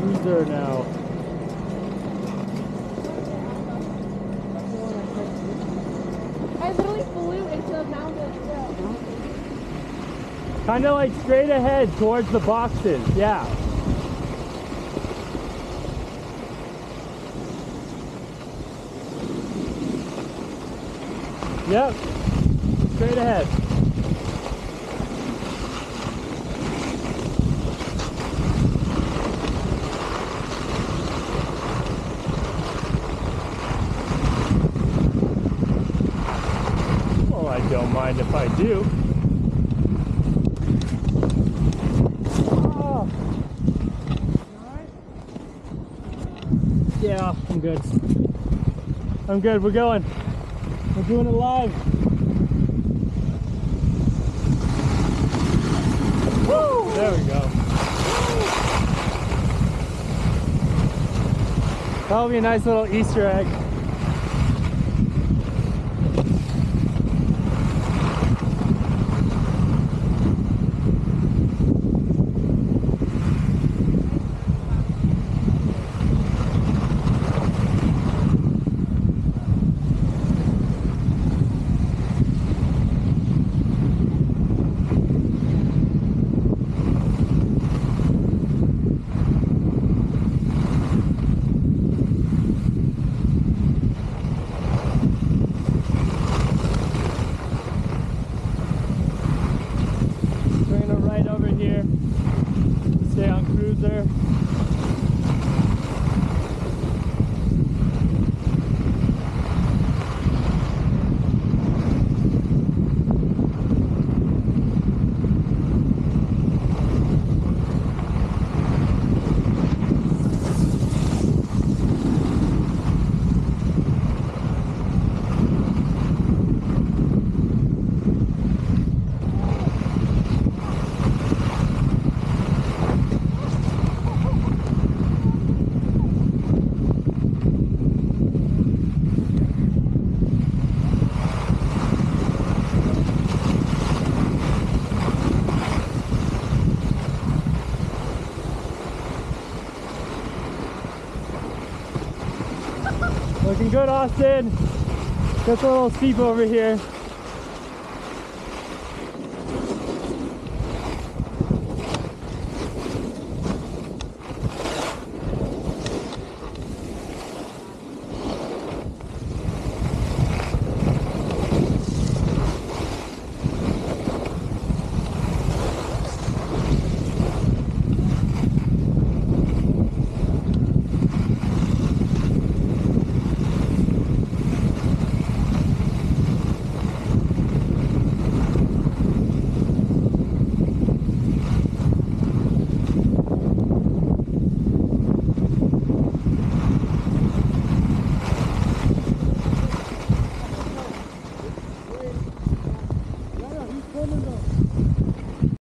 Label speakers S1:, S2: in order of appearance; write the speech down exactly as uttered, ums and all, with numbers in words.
S1: cruiser now.
S2: I literally flew into the mountain.
S1: Kind of like straight ahead towards the boxes, yeah. Yep, straight ahead. Well, I don't mind if I do. Oh. Yeah, I'm good. I'm good, we're going. We're doing it live. Woo! There we go. That'll be a nice little Easter egg. Here, stay on cruiser. Looking good, Austin. Just a little steep over here.